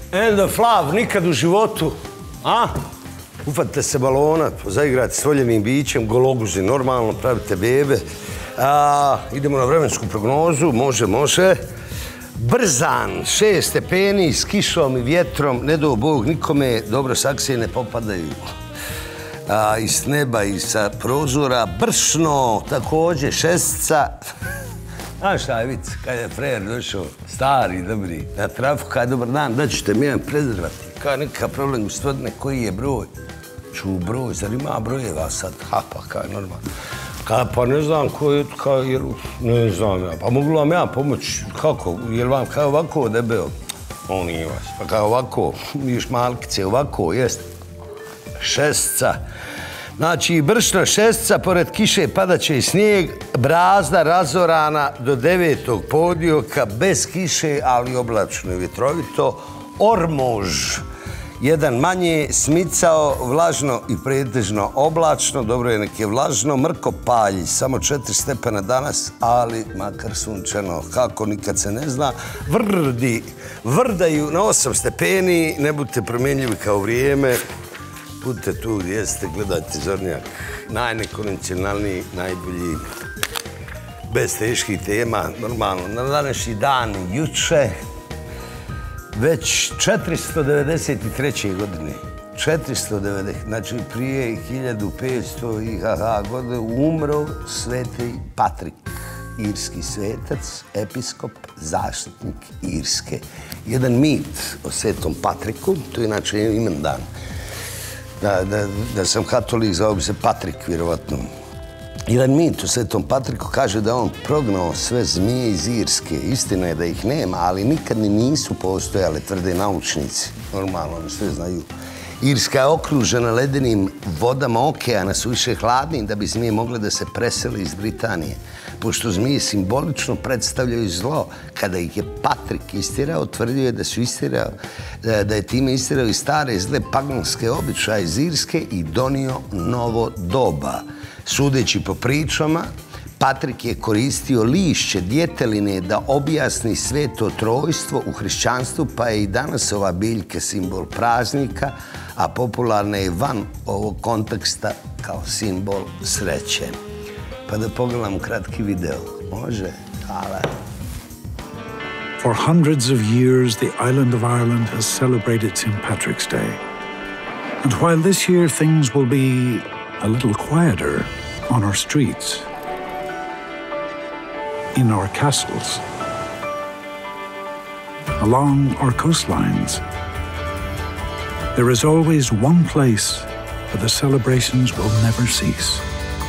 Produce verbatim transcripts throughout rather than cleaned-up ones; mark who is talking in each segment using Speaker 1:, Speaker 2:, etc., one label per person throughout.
Speaker 1: Endo Flav, nikad u životu, a? Ufatite se balona, zaigrate s voljevim bićem, gologuzi normalno, pravite bebe. A, idemo na vremensku prognozu, može, može. Brzan, šest stepeni, s kišom i vjetrom, ne do Bog nikome, dobro saksije ne popadaju. A, iz neba i sa prozora, Bršno, također, šestica. Znaš šta je vic, kad je frajer došao, stari, dobri, na trafu, kad je dobar dan, da ćete mi jedan prezervativ. Kad nekakav problem, gospodine, koji je broj? Ču broj, zar ima brojeva sad? Ha, pa kaj, normalno. Kad, pa ne znam koji je, kaj, jer, ne znam ja, pa mogu vam ja pomoći, kako, jer vam kaj ovako debeo? On nije vas, pa kaj ovako, viš malkice, ovako, jest, šestica. Znači, Bršno šestica, pored kiše padaće i snijeg, brazda razorana do devetog podioka, bez kiše, ali oblačno i vjetrovito. Ormož, jedan manje, Smicao, vlažno i pretežno oblačno, dobro je nek je vlažno, Mrkopalj, samo četiri stepena danas, ali makar sunčano, kako nikad se ne zna. Vrdi, vrdaju na osam stepeni, ne budite promjenljivi kao vrijeme. Budite tu gdje ste, gledajte Zornjak, najnekonvencionalniji, najbolji, bez teških tema, normalno. Na današnji dan, juče, već četiristo devedeset treće. godine, četiristo devedeset, znači prije hiljadu petsto i haha godine, umro Sveti Patrik, irski svetac, episkop, zaštitnik Irske. Jedan mit o Svetom Patriku, to je inače imendan. Da, da, da sam katolik, zvao bi se Patrik, vjerovatno. Jedan mit o Svetom Patriku kaže da on prognao sve zmije iz Irske. Istina je da ih nema, ali nikad ni nisu postojale, tvrde naučnici. Normalno, oni sve znaju. Irska je okružena ledenim vodama okeana, su više hladni da bi zmije mogle da se presele iz Britanije. Pošto zmije simbolično predstavljaju zlo, kada ih je Patrik istirao, tvrdio je da su istirao, da je time istirao i stare zle paganske običaje iz Irske i donio novo doba. Sudeći po pričama, Patrik je koristio lišće djeteline da objasni sveto trojstvo u hrišćanstvu, pa je i danas ova biljka simbol praznika, a popularna je van ovog konteksta kao simbol sreće. Pa da pogledam kratki video. Može? Hvala.
Speaker 2: For hundreds of years, the island of Ireland has celebrated Saint Patrick's Day. And while this year things will be a little quieter on our streets, in our castles, along our coastlines, there is always one place where the celebrations will never cease.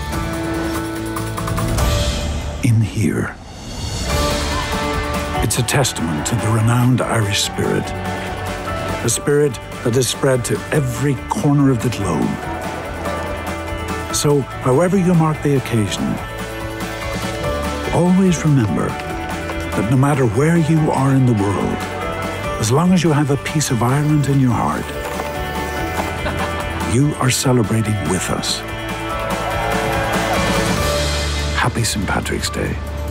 Speaker 2: In here. It's a testament to the renowned Irish spirit, a spirit that is spread to every corner of the globe. So, however you mark the occasion, always remember that no matter where you are in the world, as long as you have a piece of Ireland in your heart, you are celebrating with us. Happy Saint Patrick's Day.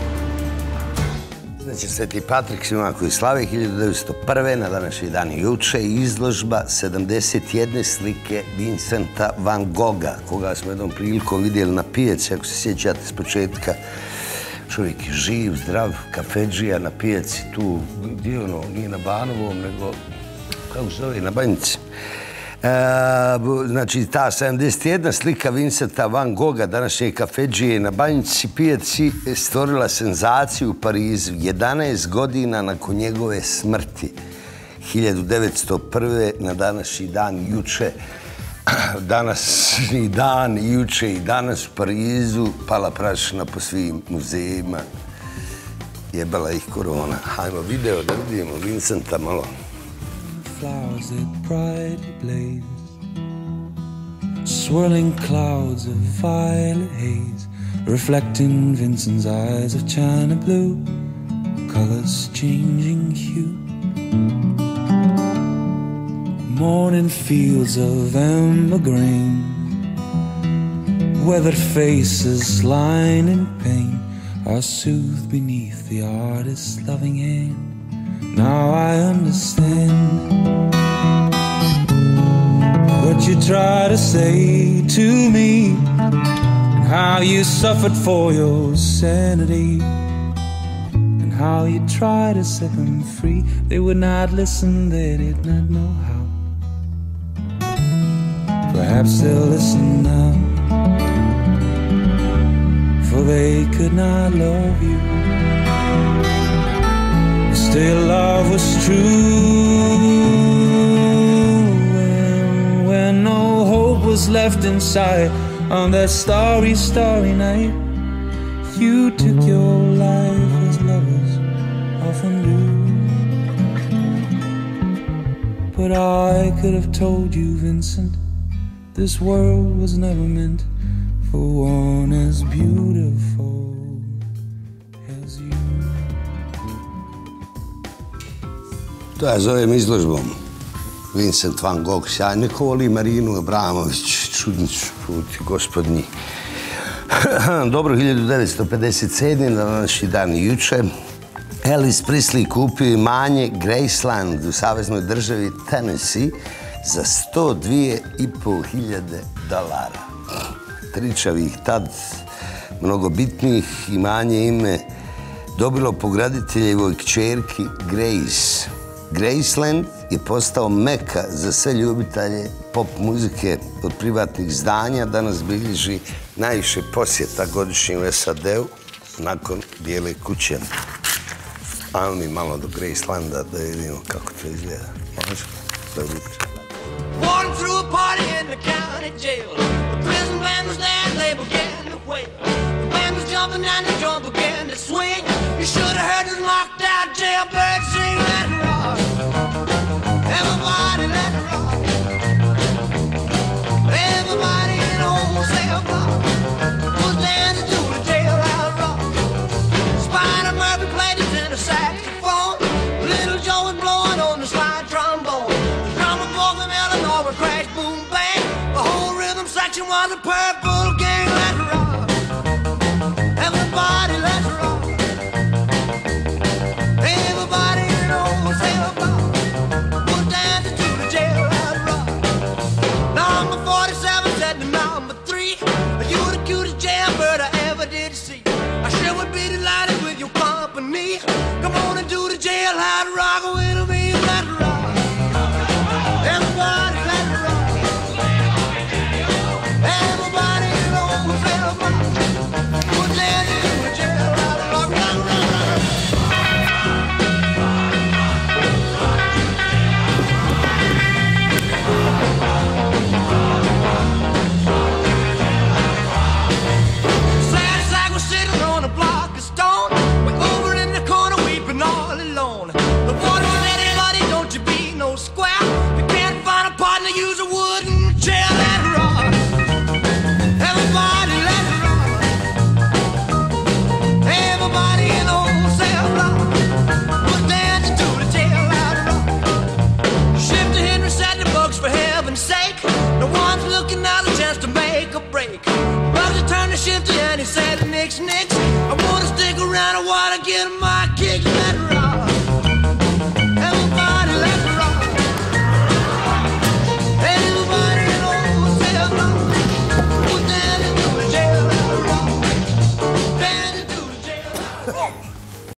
Speaker 1: Znači, Sveti Patrik svima koji slave hiljadu devetsto prve. na današnji dan juče izložba sedamdeset jedne slike Vincenta van Gogha, koga smo jednom prilikom vidjeli na pijaci, ako se sjećate s početka. Čovjek je živ, zdrav, kafedžija na pijaci, tu, gdje ono, nije na Banovom, nego, kako se zove, na Banjici. E, znači, ta sedamdeset jedna slika Vincenta van Gogha, današnje kafedžije na Banjici pijaci, stvorila senzaciju u Parizu jedanaest godina nakon njegove smrti. hiljadu devetsto prve. na današnji dan juče. Današnji dan, juče i danas u Parizu, pala prašina po svim muzejima. Jebala ih korona. Hajmo video da vidimo Vincenta malo.
Speaker 3: Flowers that brightly blaze, swirling clouds of violet haze, reflecting Vincent's eyes of china blue, colors changing hue. Morning fields of amber grain, weathered faces lined in pain, are soothed beneath the artist's loving hand. Now I understand. what you try to say to me, and how you suffered for your sanity, and how you try to set them free. They would not listen, they did not know how. Perhaps they'll listen now, for they could not love you. Still love was true, and when no hope was left inside on that starry, starry night, you took your life as lovers often do. But I could have told you, Vincent, this world was never meant for one as beautiful as you.
Speaker 1: To ja zovem izložbom Vincent van Gogh, sjaj neko voli Marinu Abramović, čudnicu, puti gospodnji. Dobro, hiljadu devetsto pedeset sedme na današnji dan i juče, Elvis Presley kupio imanje Graceland u saveznoj državi Tennessee za sto dvije i po hiljade dolara. Tričavih tad, mnogo bitnijih, imanje ime dobilo po graditeljevoj kćerki Grace. Graceland je postao meka za sve ljubitelje pop muzike od privatnih zdanja. Danas bilježi najviše posjeta godišnje u S A D-u nakon Bijele kuće. Ajmo mi malo do Gracelanda da vidimo kako to izgleda. Može? Dobro jutro.
Speaker 4: Walking through a party in the county jail. The prison band was there and they began to wail. The band was jumping and the drum began to swing. You should have heard this knocked out jailbird sing. Let it rock. Everybody let it rock. Everybody in the wholesale block was dancing to the jailhouse rock. Spider Murphy played his tenor saxophone. Little Joe was blowing on the slide trombone. The drummer boy from Illinois would crash, boom, bang. The whole rhythm section was a purple gang. Let it rock. Everybody let it rock. Everybody in the wholesale block was dancing to the jailhouse rock. Number forty-seven said to number three, you the cutest jailbird I ever did see. I sure would be delighted with your company. Come on and do the jailhouse rock with me. Let it rock. Everybody let it rock. Everybody in the wholesale block was dancing to the jailhouse rock. Rock, rock, rock. Sad sack was sitting on a block of stone, way over in the corner weeping all alone. The water said, "Hey buddy, don't you be no square. You can't find a partner, use a wooden chair." Let it rock. Everybody let it rock. Everybody in the wholesale block was dancing to the jailhouse rock. Shifter Henry said the books, for heaven's sake, no one's looking out a chance to make a break. Bugsy turned to Shifter and he said, "Nix, nix, I wanna stick around, I wanna get my kicks." Let it rock.